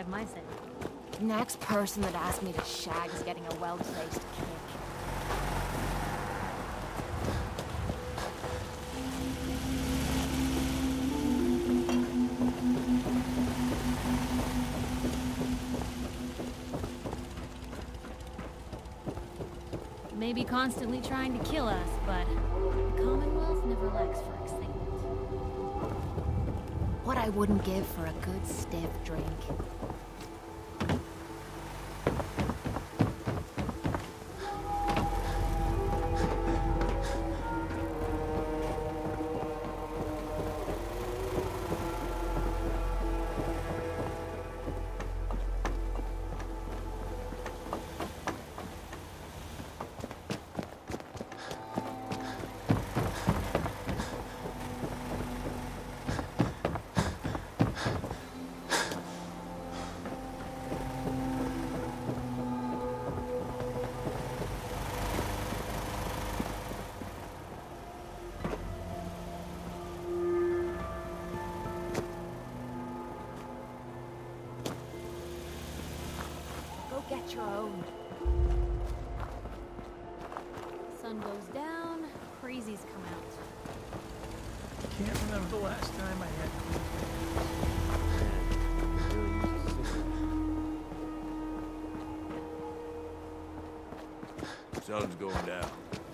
my say. Next person that asks me to shag is getting a well-placed kick. Maybe constantly trying to kill us, but the Commonwealth never lacks for excitement. What I wouldn't give for a good stiff drink. Get your own. Sun goes down, crazies come out. Can't remember the last time I had Sun's going down.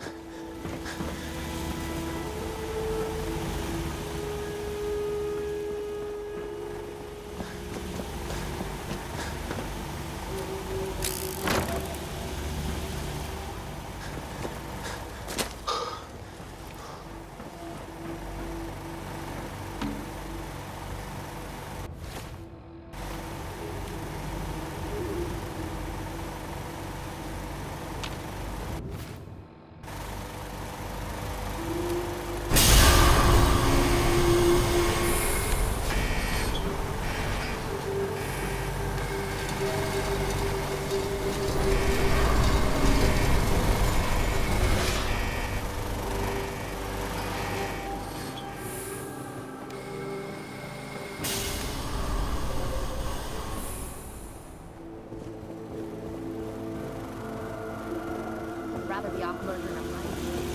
Rather be awkward than a fight.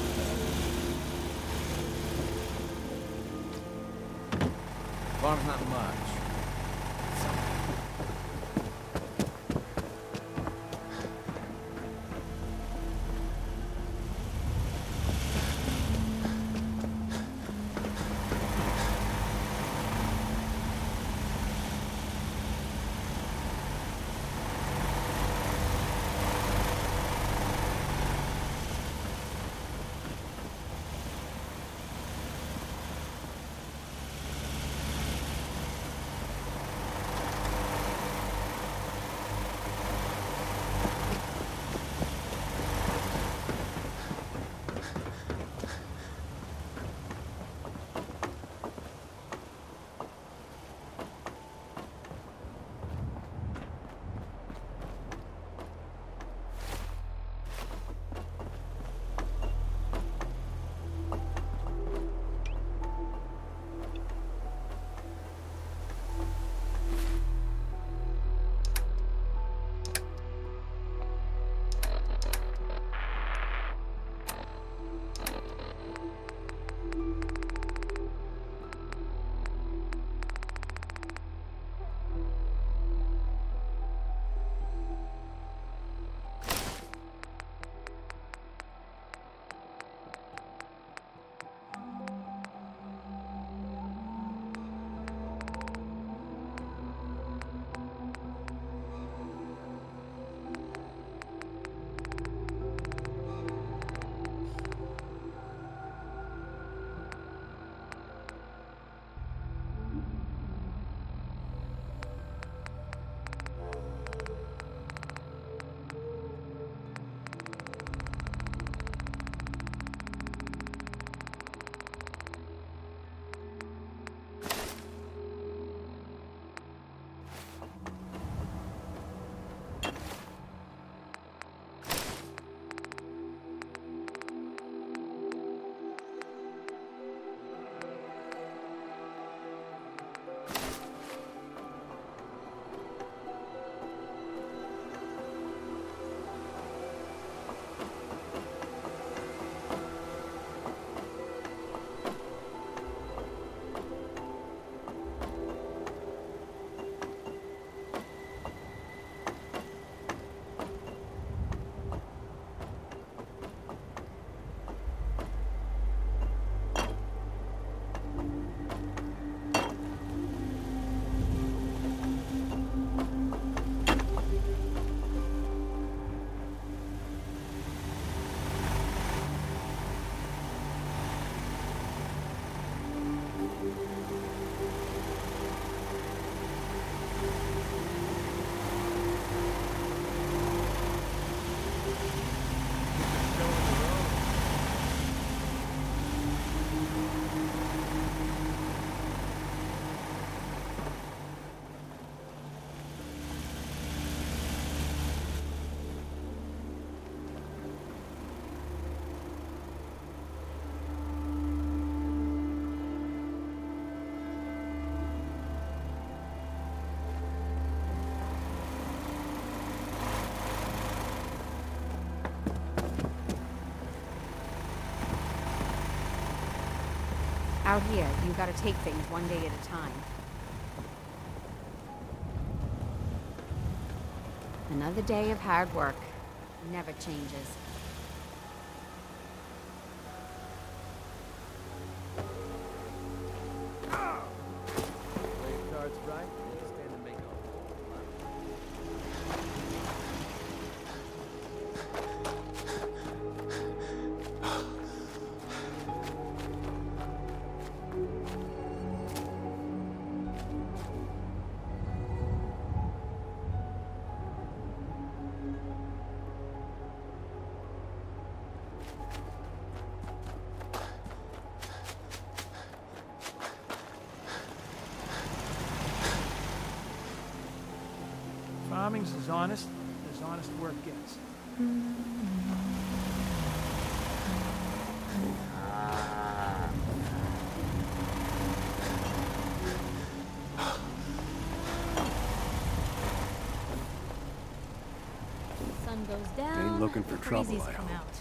Farm's not much. Out here, you gotta take things one day at a time. Another day of hard work. Never changes. Play your cards right, you stand to make a whole lot. Farming's as honest work gets. Sun goes down. Ain't looking for trouble, crazies I come hope. out.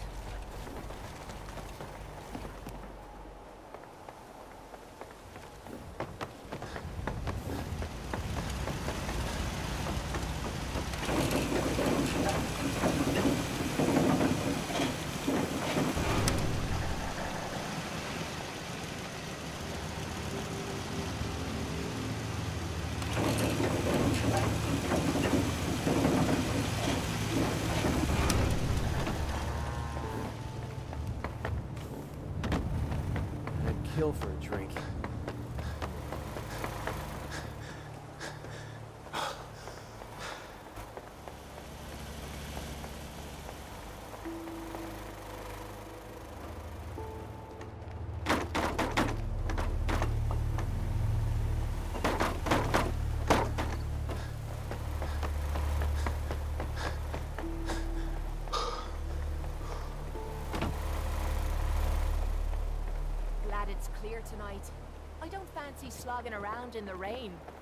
I'd kill for a drink. Glad it's clear tonight. I don't fancy slogging around in the rain.